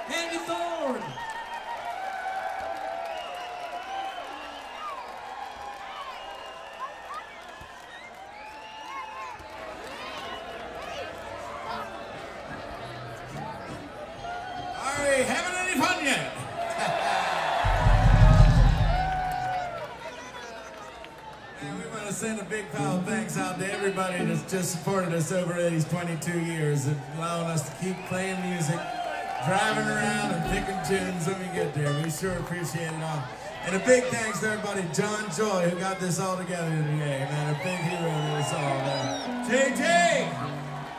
Send a big pile of thanks out to everybody that's just supported us over these 22 years and allowing us to keep playing music, driving around and picking tunes when we get there. We sure appreciate it all. And a big thanks to everybody, John Joy, who got this all together today, man. A big hero to us all, man. JJ!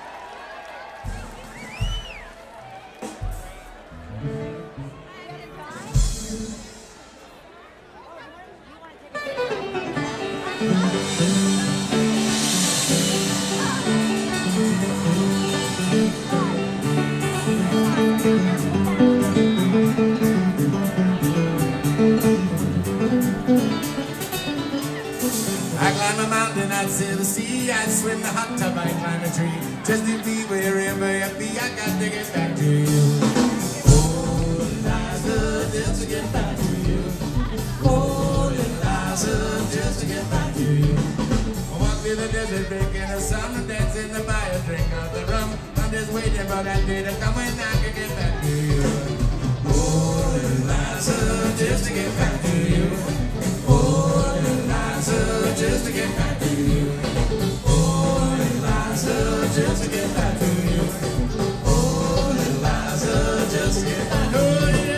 I'd sail the sea, I'd swim the hot tub, I'd climb a tree. Just to be wherever you be, I got to get back to you. Oh, Eliza, just to get back to you. Oh, Eliza, just to get back to you. I walk through the desert, baking the sun, and dance in the fire, drink out the rum. I'm just waiting for that day to come when I can get back to you. Oh, Eliza, just to get back to you. Oh, Eliza, just to get back to you. Oh, Eliza, just to get back to you. Oh, Eliza, just to get back to you.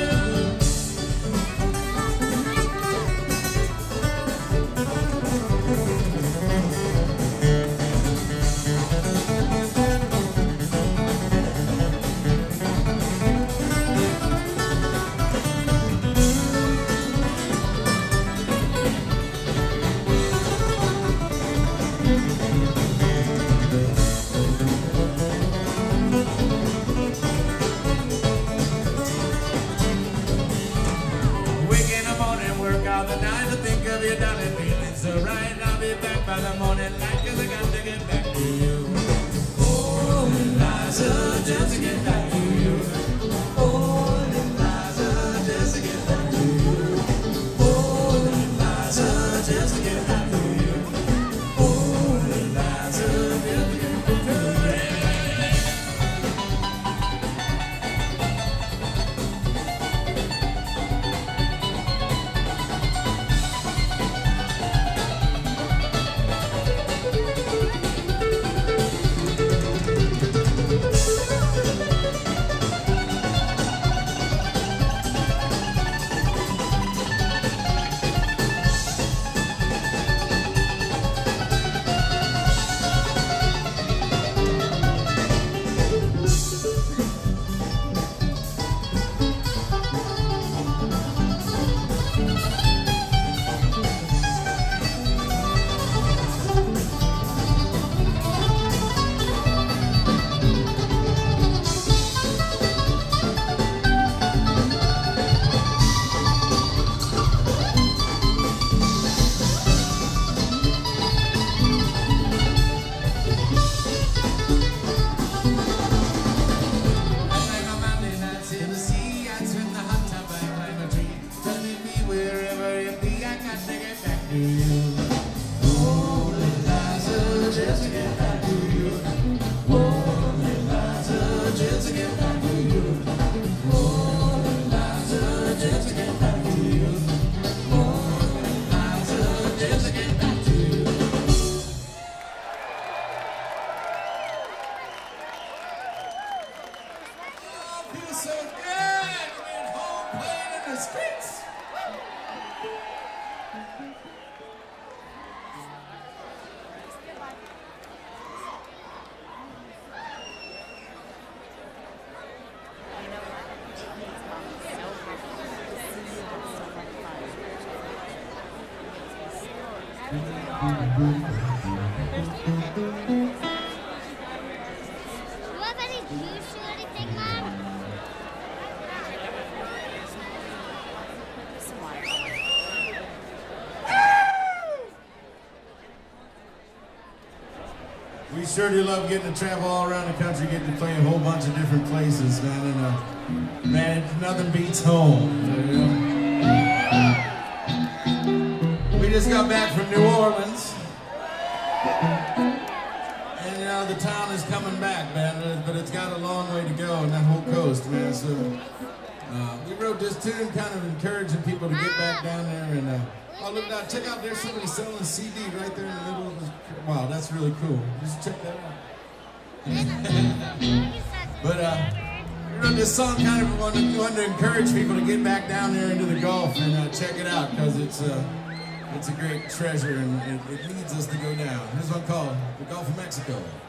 By the morning light, 'cause I got to get back to you. Oh, Eliza, just to get back to you. Oh, Eliza, just to get back to you. Oh, Eliza, just to get back to you. Oh, Eliza, just to get back to you. We sure do love getting to travel all around the country, getting to play a whole bunch of different places, man. And man, nothing beats home. We just got back from New Orleans. And you know, the town is coming back, man, but it's got a long way to go on that whole coast, man. So we wrote this tune kind of encouraging people to get back down there and oh, look now, check out, there's somebody selling a CD right there in the middle of this. Wow, that's really cool. Just check that out. But we wrote this song kind of wanted to encourage people to get back down there into the Gulf and check it out, because it's a great treasure and it needs us to go down. Here's one called The Gulf of Mexico.